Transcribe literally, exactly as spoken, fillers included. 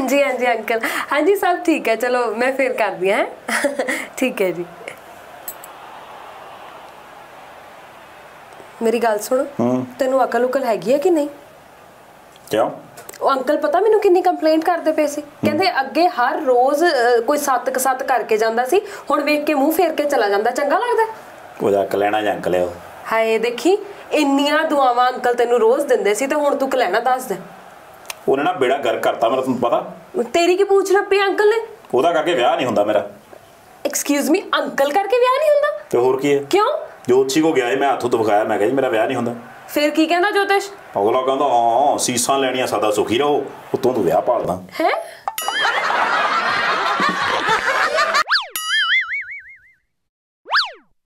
जी हाँ जी अंकल, हाँ जी सब ठीक है। चलो मैं फिर कर दिया है। ठीक है जी। मेरी गल सुन, तेनू अकल उकल हैगी है कि नहीं? क्यों? ਉਹ ਅੰਕਲ ਪਤਾ ਮੈਨੂੰ ਕਿੰਨੀ ਕੰਪਲੇਂਟ ਕਰਦੇ ਪਏ ਸੀ, ਕਹਿੰਦੇ ਅੱਗੇ ਹਰ ਰੋਜ਼ ਕੋਈ ਸੱਤ ਕ ਸੱਤ ਕਰਕੇ ਜਾਂਦਾ ਸੀ, ਹੁਣ ਵੇਖ ਕੇ ਮੂੰਹ ਫੇਰ ਕੇ ਚਲਾ ਜਾਂਦਾ, ਚੰਗਾ ਲੱਗਦਾ? ਉਹਦਾ ਕਲੈਣਾ ਜਾਂ ਅੰਕਲ ਹੈ। ਹਾਏ ਦੇਖੀ, ਇੰਨੀਆਂ ਦੁਆਵਾਂ ਅੰਕਲ ਤੈਨੂੰ ਰੋਜ਼ ਦਿੰਦੇ ਸੀ ਤੇ ਹੁਣ ਤੂੰ ਕਲੈਣਾ ਦੱਸ ਦੇ। ਉਹਨੇ ਨਾ ਬੇੜਾ ਗਰਕ ਕਰਤਾ ਮੇਰਾ, ਤੈਨੂੰ ਪਤਾ? ਤੇਰੀ ਕੀ ਪੁੱਛ ਰੱਪੀ ਅੰਕਲ ਨੇ? ਉਹਦਾ ਕਰਕੇ ਵਿਆਹ ਨਹੀਂ ਹੁੰਦਾ ਮੇਰਾ। ਐਕਸਕਿਊਜ਼ ਮੀ, ਅੰਕਲ ਕਰਕੇ ਵਿਆਹ ਨਹੀਂ ਹੁੰਦਾ? ਤੇ ਹੋਰ ਕੀ ਹੈ? ਕਿਉਂ? ਜੋਤਸ਼ੀ ਕੋ ਗਿਆ ਮੈਂ ਹੱਥੋਂ ਤੋਂ ਵਿਖਾਇਆ, ਮੈਂ ਕਿਹਾ ਜੀ ਮੇਰਾ ਵਿਆਹ ਨਹੀਂ ਹੁੰਦਾ। ਫਿਰ ਕੀ ਕਹਿੰਦਾ ਜੋਤਿਸ਼? ਅਗਲਾ ਕਹਿੰਦਾ ਹਾਂ ਸੀਸਾਂ ਲੈਣੀਆਂ, ਸਦਾ ਸੁਖੀ ਰਹੋ, ਉਤੋਂ ਤੂੰ ਵਿਆਹ ਭਾਲਦਾ ਹੈ।